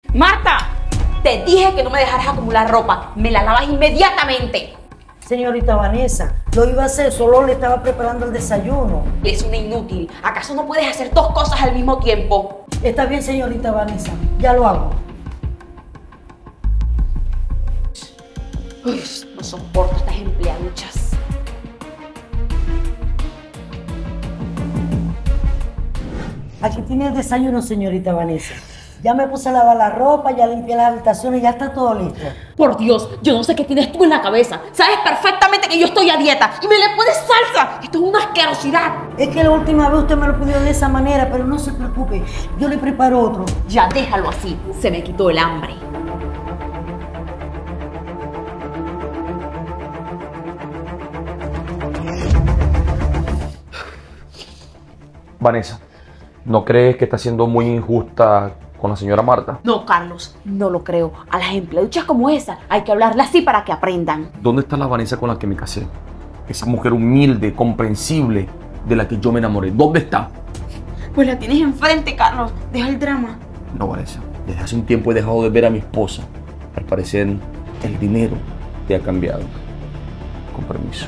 Marta, te dije que no me dejaras acumular ropa. Me la lavas inmediatamente. Señorita Vanessa, lo iba a hacer, solo le estaba preparando el desayuno. Es una inútil. ¿Acaso no puedes hacer dos cosas al mismo tiempo? Está bien, señorita Vanessa, ya lo hago. Uy, no soporto estas empleaduchas. Aquí tiene el desayuno, señorita Vanessa. Ya me puse a lavar la ropa, ya limpié las habitaciones, ya está todo listo. Por Dios, yo no sé qué tienes tú en la cabeza. Sabes perfectamente que yo estoy a dieta y me le pones salsa. Esto es una asquerosidad. Es que la última vez usted me lo pidió de esa manera, pero no se preocupe, yo le preparo otro. Ya déjalo así, se me quitó el hambre. Vanessa, ¿no crees que está siendo muy injusta con la señora Marta? No, Carlos, no lo creo. A las empleaduchas como esa hay que hablarle así para que aprendan. ¿Dónde está la Vanessa con la que me casé? Esa mujer humilde, comprensible, de la que yo me enamoré. ¿Dónde está? Pues la tienes enfrente, Carlos. Deja el drama. No, Vanessa. Desde hace un tiempo he dejado de ver a mi esposa. Al parecer, el dinero te ha cambiado. Con permiso.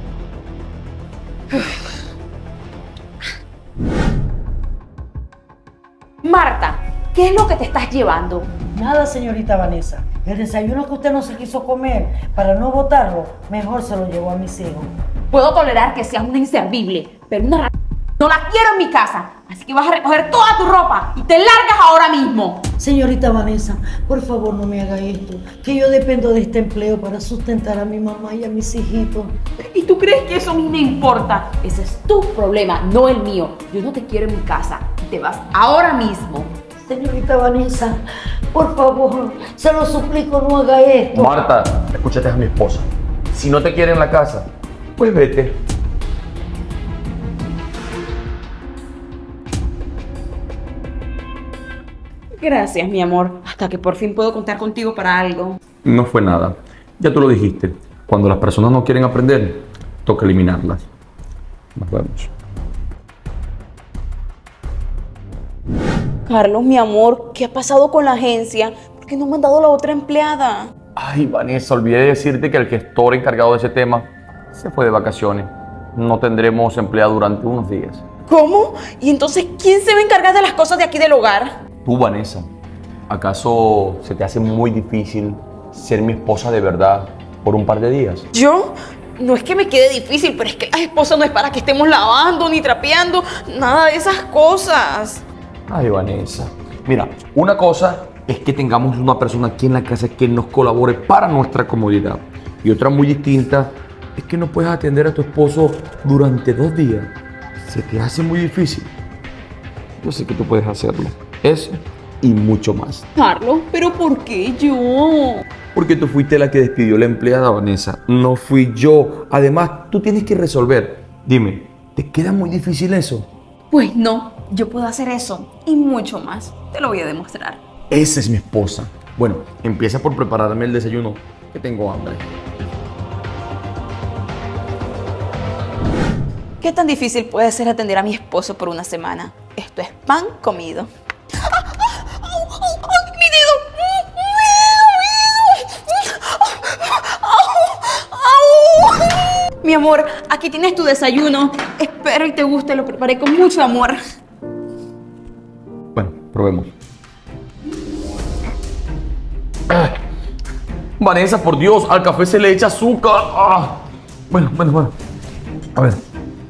Marta, ¿qué es lo que te estás llevando? Nada, señorita Vanessa. El desayuno que usted no se quiso comer, para no botarlo, mejor se lo llevó a mis hijos. Puedo tolerar que seas una inservible, pero una no la quiero en mi casa. Así que vas a recoger toda tu ropa y te largas ahora mismo. Señorita Vanessa, por favor no me haga esto, que yo dependo de este empleo para sustentar a mi mamá y a mis hijitos. ¿Y tú crees que eso a mí me importa? Ese es tu problema, no el mío. Yo no te quiero en mi casa. Te vas ahora mismo. Señorita Vanessa, por favor, se lo suplico, no haga esto. Marta, escúchate a mi esposa. Si no te quiere en la casa, pues vete. Gracias, mi amor. Hasta que por fin puedo contar contigo para algo. No fue nada. Ya tú lo dijiste. Cuando las personas no quieren aprender, toca eliminarlas. Nos vemos. Carlos, mi amor, ¿qué ha pasado con la agencia? ¿Por qué no me han dado la otra empleada? Ay, Vanessa, olvidé decirte que el gestor encargado de ese tema se fue de vacaciones. No tendremos empleado durante unos días. ¿Cómo? ¿Y entonces quién se va a encargar de las cosas de aquí del hogar? Tú, Vanessa, ¿acaso se te hace muy difícil ser mi esposa de verdad por un par de días? ¿Yo? No es que me quede difícil, pero es que la esposa no es para que estemos lavando ni trapeando, nada de esas cosas. Ay, Vanessa. Mira, una cosa es que tengamos una persona aquí en la casa que nos colabore para nuestra comodidad. Y otra muy distinta es que no puedes atender a tu esposo durante 2 días. Se te hace muy difícil. Yo sé que tú puedes hacerlo. Eso y mucho más. Carlos, ¿pero por qué yo? Porque tú fuiste la que despidió a la empleada, Vanessa. No fui yo. Además, tú tienes que resolver. Dime, ¿te queda muy difícil eso? Pues no, yo puedo hacer eso y mucho más. Te lo voy a demostrar. Esa es mi esposa. Bueno, empieza por prepararme el desayuno, que tengo hambre. ¿Qué tan difícil puede ser atender a mi esposo por una semana? Esto es pan comido. ¡Mi dedo! Mi amor, aquí tienes tu desayuno. Espero y te guste, lo preparé con mucho amor. Bueno, probemos. Vanessa, por Dios, al café se le echa azúcar. Bueno. A ver.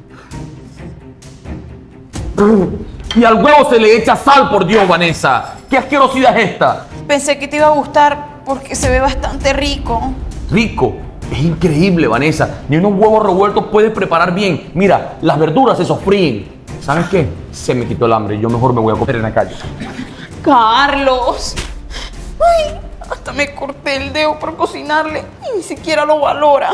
Y al huevo se le echa sal, por Dios, Vanessa. ¿Qué asquerosidad es esta? Pensé que te iba a gustar porque se ve bastante rico. Rico. Es increíble, Vanessa. Ni unos huevos revueltos puedes preparar bien. Mira, las verduras se sofríen. ¿Sabes qué? Se me quitó el hambre. Yo mejor me voy a comer en la calle. Carlos. Ay, hasta me corté el dedo por cocinarle y ni siquiera lo valora.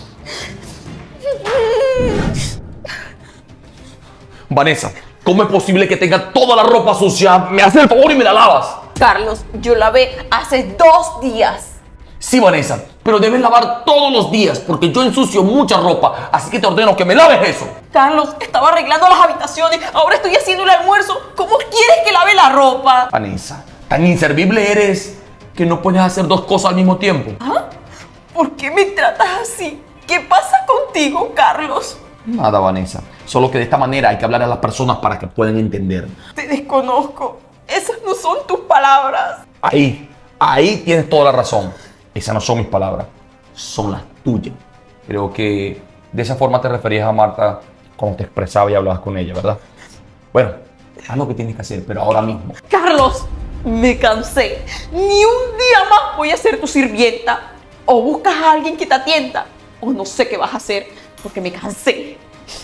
Vanessa, ¿cómo es posible que tenga toda la ropa sucia? Me haces el favor y me la lavas. Carlos, yo lavé hace 2 días. Sí, Vanessa, pero debes lavar todos los días porque yo ensucio mucha ropa, así que te ordeno que me laves eso. Carlos, estaba arreglando las habitaciones, ahora estoy haciendo el almuerzo. ¿Cómo quieres que lave la ropa? Vanessa, ¿Tan inservible eres que no puedes hacer dos cosas al mismo tiempo? ¿Ah? ¿Por qué me tratas así? ¿Qué pasa contigo, Carlos? Nada, Vanessa. Solo que de esta manera hay que hablar a las personas para que puedan entender. Te desconozco. Esas no son tus palabras. Ahí tienes toda la razón. Esas no son mis palabras, son las tuyas. Creo que de esa forma te referías a Marta cuando te expresaba y hablabas con ella, ¿verdad? Bueno, haz lo que tienes que hacer, pero ahora mismo. Carlos, me cansé. Ni un día más voy a ser tu sirvienta. O buscas a alguien que te atienda, o no sé qué vas a hacer, porque me cansé.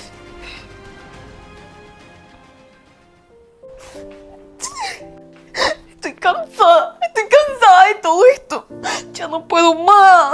Estoy cansada de todo esto. Ya no puedo más.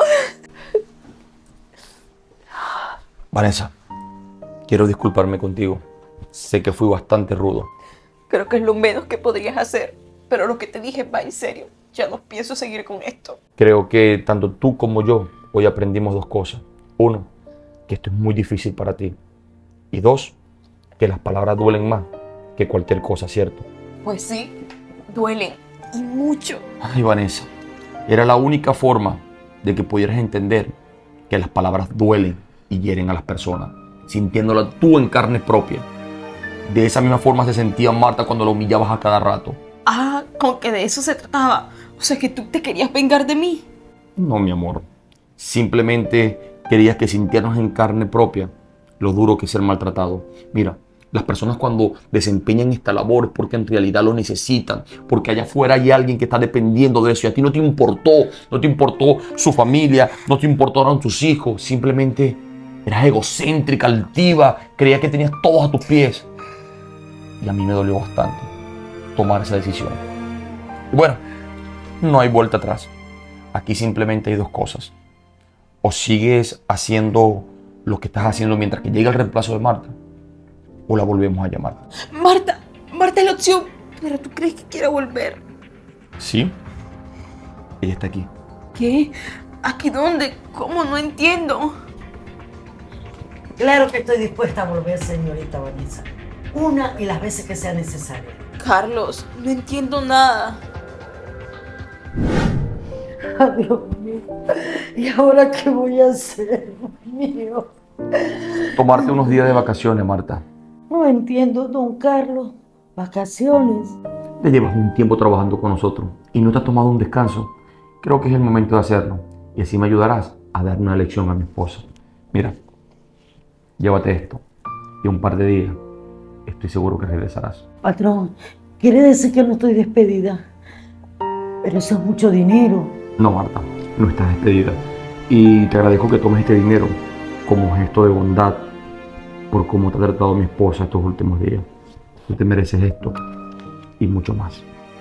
Vanessa, quiero disculparme contigo. Sé que fui bastante rudo. Creo que es lo menos que podrías hacer, pero lo que te dije va en serio. Ya no pienso seguir con esto. Creo que tanto tú como yo hoy aprendimos dos cosas. Uno, que esto es muy difícil para ti. Y dos, que las palabras duelen más que cualquier cosa, ¿cierto? Pues sí, duelen y mucho. Ay, Vanessa, era la única forma de que pudieras entender que las palabras duelen y hieren a las personas, sintiéndola tú en carne propia. De esa misma forma se sentía Marta cuando la humillabas a cada rato. Ah, con que de eso se trataba. O sea, que tú te querías vengar de mí. No, mi amor. Simplemente querías que sintieras en carne propia lo duro que es ser maltratado. Mira, las personas cuando desempeñan esta labor es porque en realidad lo necesitan, porque allá afuera hay alguien que está dependiendo de eso y a ti no te importó su familia, no te importaron tus hijos, simplemente eras egocéntrica, altiva, creías que tenías todos a tus pies. Y a mí me dolió bastante tomar esa decisión. Y bueno, no hay vuelta atrás. Aquí simplemente hay dos cosas. O sigues haciendo lo que estás haciendo mientras que llega el reemplazo de Marta, o la volvemos a llamar. Marta es la opción, pero ¿tú crees que quiera volver? Sí, ella está aquí. ¿Qué? ¿Aquí dónde? ¿Cómo? No entiendo. Claro que estoy dispuesta a volver, señorita Vanessa. Una y las veces que sea necesario. Carlos, no entiendo nada. Ay, Dios mío. ¿Y ahora qué voy a hacer, Dios mío? Tomarte unos días de vacaciones, Marta. No entiendo, don Carlos. Vacaciones. Ya llevas un tiempo trabajando con nosotros y no te has tomado un descanso. Creo que es el momento de hacerlo. Y así me ayudarás a dar una lección a mi esposa. Mira, llévate esto. Y un par de días estoy seguro que regresarás. Patrón, quiere decir que no estoy despedida. Pero eso es mucho dinero. No, Marta, no estás despedida. Y te agradezco que tomes este dinero como gesto de bondad por cómo te ha tratado mi esposa estos últimos días. Tú te mereces esto y mucho más.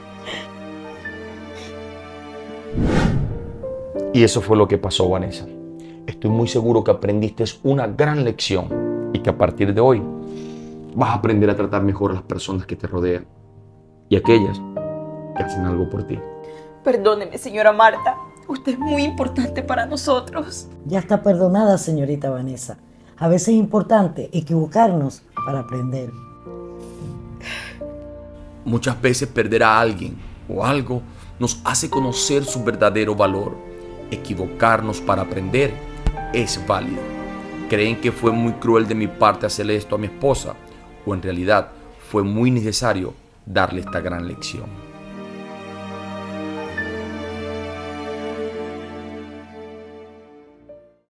Y eso fue lo que pasó, Vanessa. Estoy muy seguro que aprendiste una gran lección y que a partir de hoy vas a aprender a tratar mejor a las personas que te rodean y aquellas que hacen algo por ti. Perdóneme, señora Marta. Usted es muy importante para nosotros. Ya está perdonada, señorita Vanessa. A veces es importante equivocarnos para aprender. Muchas veces perder a alguien o algo nos hace conocer su verdadero valor. Equivocarnos para aprender es válido. ¿Creen que fue muy cruel de mi parte hacerle esto a mi esposa? ¿O en realidad fue muy necesario darle esta gran lección?